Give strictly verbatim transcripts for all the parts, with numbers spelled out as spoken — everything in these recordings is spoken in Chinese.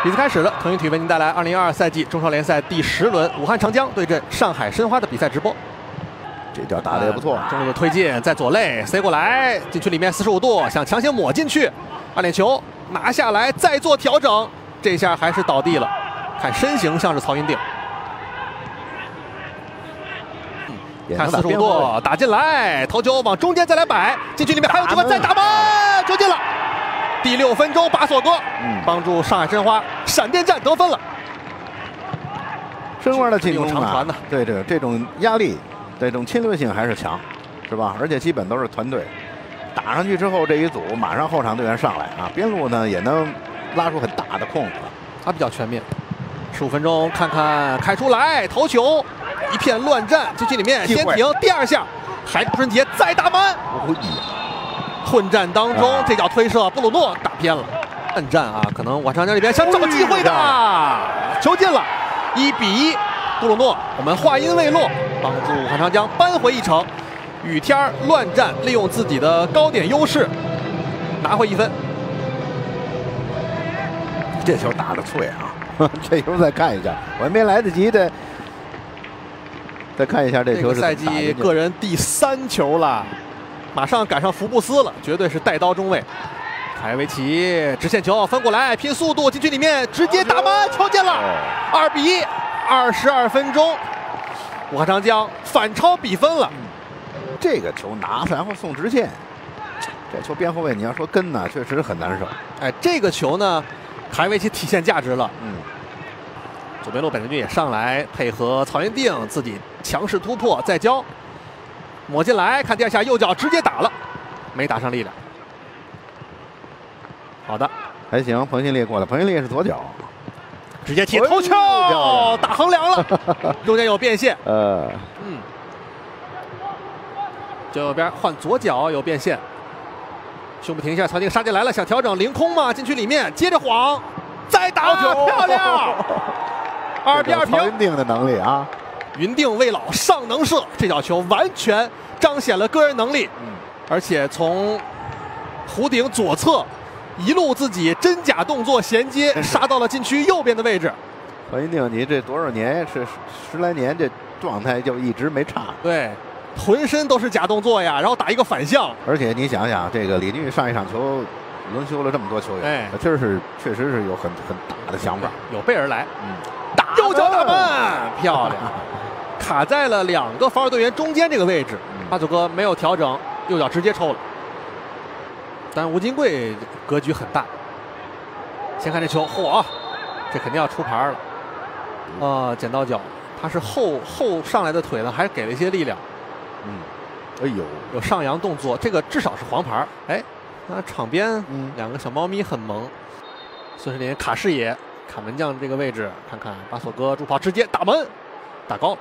比赛开始了，腾讯体育为您带来二零二二赛季中超联赛第十轮武汉长江对阵上海申花的比赛直播。 这脚打得也不错， 中路的推进，在左肋塞过来，禁区里面四十五度，想强行抹进去，二点球拿下来，再做调整，这下还是倒地了。看身形像是曹云定，嗯、看四十五度打进来，头球往中间再来摆，禁区里面还有机会再打门，球进了。第六分钟，巴索戈帮助上海申花闪电战得分了。 申花的进攻长传呢， 对这这种压力、这种侵略性还是强，是吧？而且基本都是团队打上去之后，这一组马上后场队员上来啊，边路呢也能拉出很大的空子， 他比较全面。十五分钟，看看开出来头球，一片乱战，禁区里面先停，第二下还春节再打门。混战当中，啊、这脚推射，布鲁诺打偏了。暗战啊，可能武汉长江这边想找机会的，球进了，一比一。布鲁诺，我们话音未落，帮助武汉长江扳回一城。雨天乱战，利用自己的高点优势，拿回一分。 这球打得脆啊！这球再看一下，我还没来得及的。再看一下这球是这个赛季个人第三球了。马上赶上福布斯了，绝对是带刀中卫。凯维奇直线球分过来，拼速度，禁区里面直接打门，球进了，二比一。二十二分钟，武汉长江反超比分了。 这个球拿然后送直线，这球边后卫你要说跟呢，确实很难受。 哎，这个球呢，凯维奇体现价值了。嗯，左边路本泽军也上来配合曹云定，自己强势突破再交。抹进来，看第二下右脚直接打了，没打上力量。好的， 还行。彭新烈过来，彭新烈是左脚， 直接踢头球，打横梁了，中间有变线。呃，嗯，右边换左脚有变线，胸部停一下，曹宁杀进来了，想调整凌空嘛，禁区里面接着晃，再打球，漂亮，二比二平。 曹云定的能力啊。 云定未老尚能射，这脚球完全彰显了个人能力，嗯、而且从弧顶左侧一路自己真假动作衔接，杀到了禁区右边的位置。 曹云定，你这多少年是十来年，这状态就一直没差。 对，浑身都是假动作呀，然后打一个反向。 而且你想想，这个李俊上一场球轮休了这么多球员，哎，这是确实是有很很大的想法， 有备而来。嗯，打右脚打门，漂亮。卡在了两个防守队员中间这个位置，巴祖哥没有调整，右脚直接抽了。但吴金贵格局很大。先看这球，嚯，这肯定要出牌了。呃，剪刀脚，他是后后上来的腿呢，还给了一些力量。 嗯，哎呦， 有上扬动作，这个至少是黄牌。哎，那场边嗯两个小猫咪很萌。孙世林卡视野，卡门将这个位置，看看巴索哥助跑直接打门，打高了。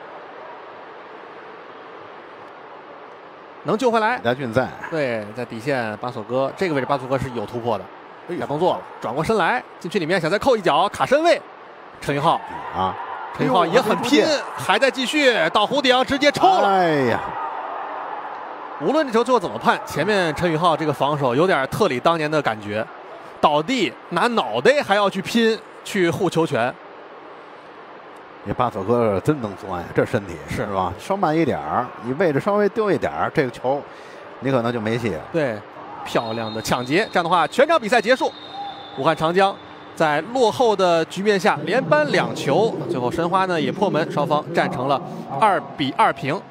能救回来， 李家俊在对，在底线巴索哥这个位置，巴索哥是有突破的，假动作了，转过身来，禁区里面想再扣一脚，卡身位，陈宇浩啊，陈宇浩也很拼，还在继续到弧顶直接抽了， 哎呀， 无论这球最后怎么判，前面陈宇浩这个防守有点特里当年的感觉，倒地拿脑袋还要去拼去护球权。 这巴索哥真能钻呀，这身体是吧？稍慢一点儿，你位置稍微丢一点儿，这个球你可能就没戏了。 对，漂亮的抢劫，这样的话全场比赛结束。武汉长江在落后的局面下连扳两球，最后申花呢也破门，双方战成了二比二平。